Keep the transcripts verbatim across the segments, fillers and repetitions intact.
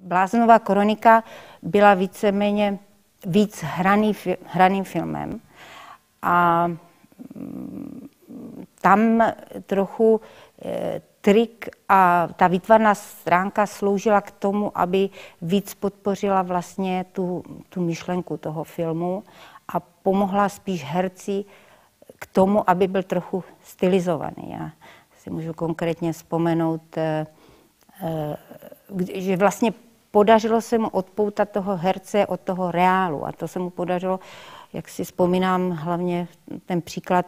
Bláznova kronika byla víceméně víc hraný, hraným filmem a tam trochu e, trik a ta výtvarná stránka sloužila k tomu, aby víc podpořila vlastně tu, tu myšlenku toho filmu a pomohla spíš herci k tomu, aby byl trochu stylizovaný. Já si můžu konkrétně vzpomenout, e, e, že vlastně podařilo se mu odpoutat toho herce od toho reálu a to se mu podařilo, jak si vzpomínám, hlavně ten příklad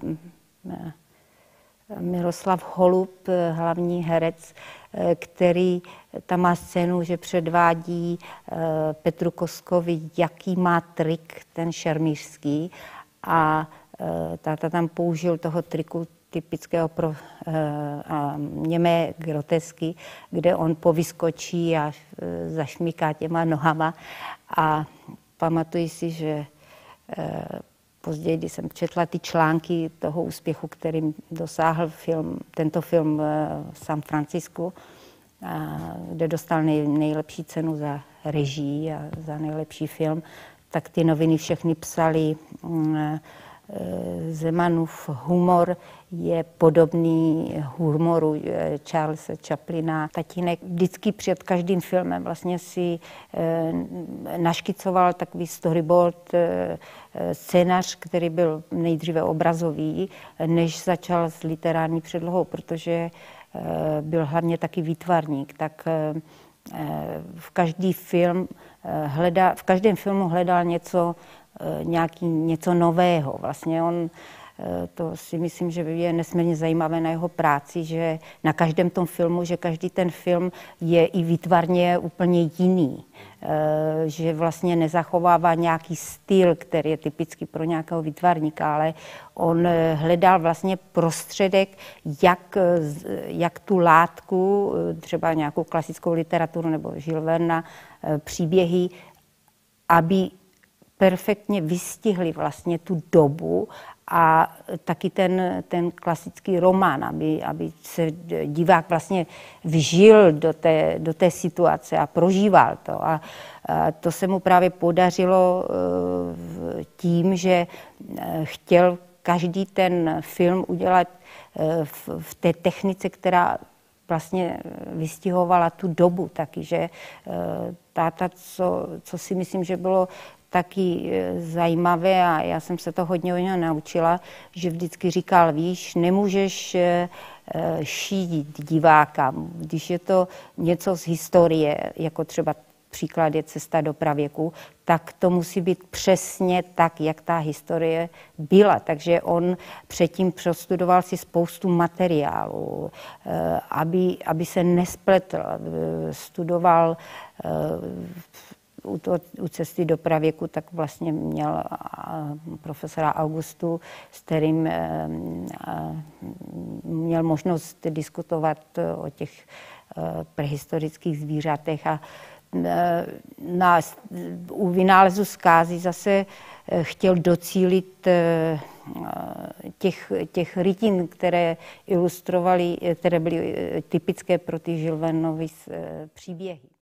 Miroslav Holub, hlavní herec, který tam má scénu, že předvádí Petru Koskovi, jaký má trik ten šermířský a táta tam použil toho triku typického pro uh, a němé grotesky, kde on povyskočí a uh, zašmíká těma nohama. A pamatuji si, že uh, později, když jsem četla ty články toho úspěchu, kterým dosáhl film, tento film uh, v San Francisku, uh, kde dostal nej, nejlepší cenu za režii a za nejlepší film, tak ty noviny všechny psaly uh, Zemanův humor je podobný humoru Charlesa Chaplina. Tatínek vždycky před každým filmem vlastně si e, naškicoval takový storyboard, e, scénář, který byl nejdříve obrazový, než začal s literární předlohou, protože e, byl hlavně taky výtvarník. Tak e, v každý film hledá, v každém filmu hledal něco nějaký něco nového. Vlastně on, to si myslím, že je nesmírně zajímavé na jeho práci, že na každém tom filmu, že každý ten film je i výtvarně úplně jiný. Že vlastně nezachovává nějaký styl, který je typický pro nějakého výtvarníka, ale on hledal vlastně prostředek, jak, jak tu látku, třeba nějakou klasickou literaturu nebo Jules Verna, příběhy, aby perfektně vystihli vlastně tu dobu a taky ten, ten klasický román, aby, aby se divák vlastně vžil do té, do té situace a prožíval to. A, a to se mu právě podařilo tím, že chtěl každý ten film udělat v, v té technice, která vlastně vystihovala tu dobu taky, že táta, co, co si myslím, že bylo taky zajímavé a já jsem se to hodně od něho naučila, že vždycky říkal, víš, nemůžeš šít diváka, když je to něco z historie, jako třeba příklad je Cesta do pravěku, tak to musí být přesně tak, jak ta historie byla. Takže on předtím prostudoval si spoustu materiálů, aby, aby se nespletl. Studoval u, to, u Cesty do pravěku, tak vlastně měl profesora Augustu, s kterým měl možnost diskutovat o těch prehistorických zvířatech a na, u vynálezu zkázy zase chtěl docílit těch, těch rytin, které ilustrovaly, které byly typické pro ty Jules Vernovy příběhy.